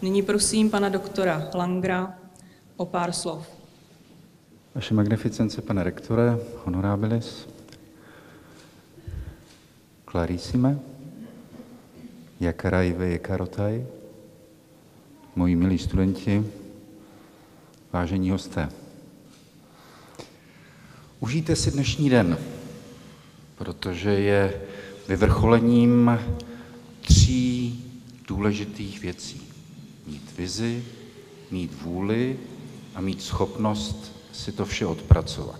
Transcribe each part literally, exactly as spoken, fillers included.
Nyní prosím pana doktora Langra o pár slov. Vaše magnificence, pane rektore, honorabilis, clarissime, jakarajve jakarotaj, moji milí studenti, vážení hosté. Užijte si dnešní den, protože je vyvrcholením tří důležitých věcí. Mít vizi, mít vůli a mít schopnost si to vše odpracovat.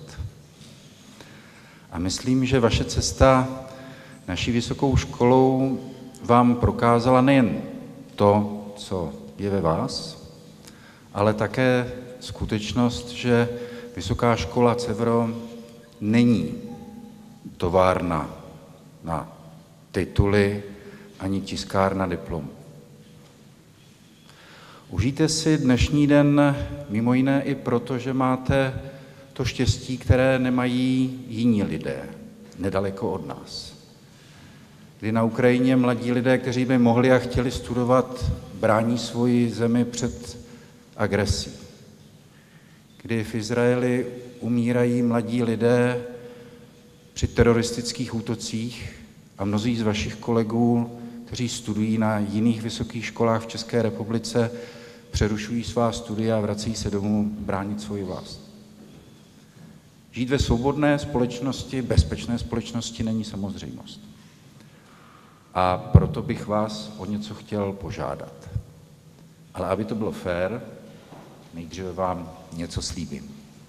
A myslím, že vaše cesta naší vysokou školou vám prokázala nejen to, co je ve vás, ale také skutečnost, že Vysoká škola Cevro není továrna na tituly ani tiskárna diplomů. Užijte si dnešní den mimo jiné i proto, že máte to štěstí, které nemají jiní lidé nedaleko od nás. Kdy na Ukrajině mladí lidé, kteří by mohli a chtěli studovat, brání svoji zemi před agresí. Kdy v Izraeli umírají mladí lidé při teroristických útocích a mnozí z vašich kolegů, kteří studují na jiných vysokých školách v České republice, přerušují svá studia a vrací se domů bránit svoji vlast. Žít ve svobodné společnosti, bezpečné společnosti není samozřejmost. A proto bych vás o něco chtěl požádat. Ale aby to bylo fér, nejdříve vám něco slíbím.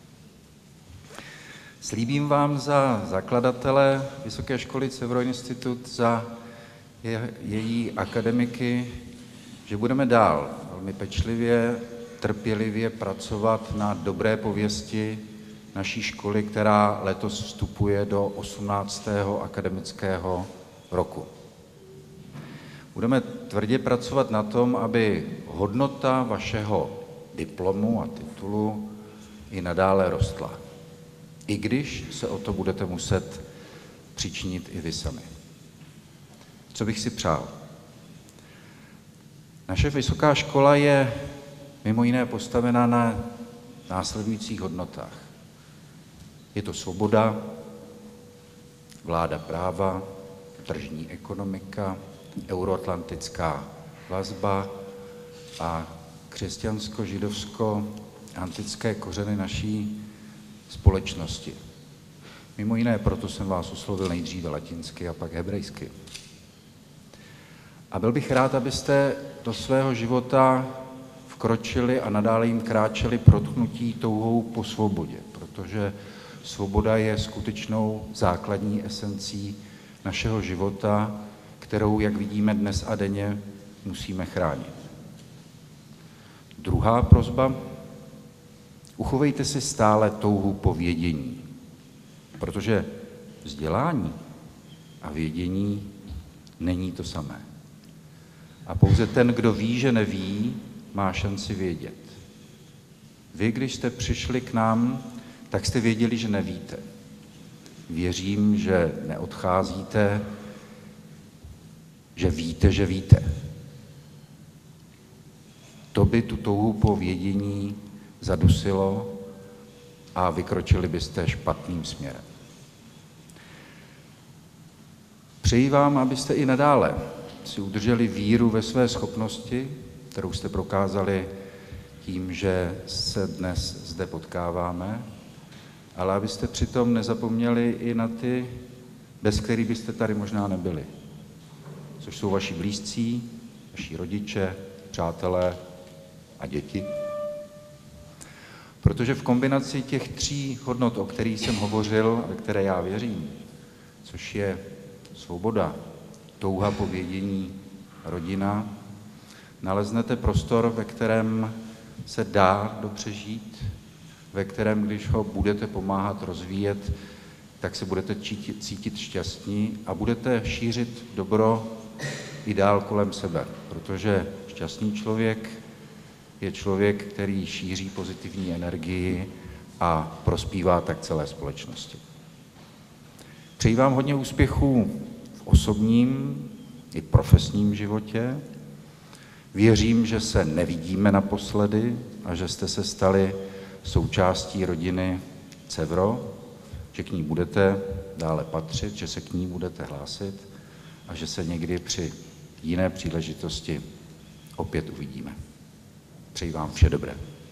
Slíbím vám za zakladatele Vysoké školy Cevro Institut, za je, její akademiky, že budeme dál velmi pečlivě, trpělivě pracovat na dobré pověsti naší školy, která letos vstupuje do osmnáctého akademického roku. Budeme tvrdě pracovat na tom, aby hodnota vašeho diplomu a titulu i nadále rostla. I když se o to budete muset přičinit i vy sami. Co bych si přál? Naše vysoká škola je mimo jiné postavena na následujících hodnotách. Je to svoboda, vláda práva, tržní ekonomika, euroatlantická vazba a křesťansko-židovsko-antické kořeny naší společnosti. Mimo jiné, proto jsem vás oslovil nejdříve latinsky a pak hebrejsky. A byl bych rád, abyste do svého života vkročili a nadále jim kráčeli protchnutí touhou po svobodě, protože svoboda je skutečnou základní esencí našeho života, kterou, jak vidíme dnes a denně, musíme chránit. Druhá prosba. Uchovejte si stále touhu po vědění, protože vzdělání a vědění není to samé. A pouze ten, kdo ví, že neví, má šanci vědět. Vy, když jste přišli k nám, tak jste věděli, že nevíte. Věřím, že neodcházíte, že víte, že víte. To by tu touhu po vědění zadusilo a vykročili byste špatným směrem. Přeji vám, abyste i nadále si udrželi víru ve své schopnosti, kterou jste prokázali tím, že se dnes zde potkáváme, ale abyste přitom nezapomněli i na ty, bez kterých byste tady možná nebyli, což jsou vaši blízcí, vaši rodiče, přátelé a děti. Protože v kombinaci těch tří hodnot, o kterých jsem hovořil, ve které já věřím, což je svoboda, touha po vědění, rodina, naleznete prostor, ve kterém se dá dobře žít, ve kterém, když ho budete pomáhat rozvíjet, tak se budete cítit, cítit šťastní a budete šířit dobro i dál kolem sebe, protože šťastný člověk je člověk, který šíří pozitivní energii a prospívá tak celé společnosti. Přeji vám hodně úspěchů v osobním i profesním životě. Věřím, že se nevidíme naposledy a že jste se stali součástí rodiny Cevro, že k ní budete dále patřit, že se k ní budete hlásit a že se někdy při jiné příležitosti opět uvidíme. Přeji vám vše dobré.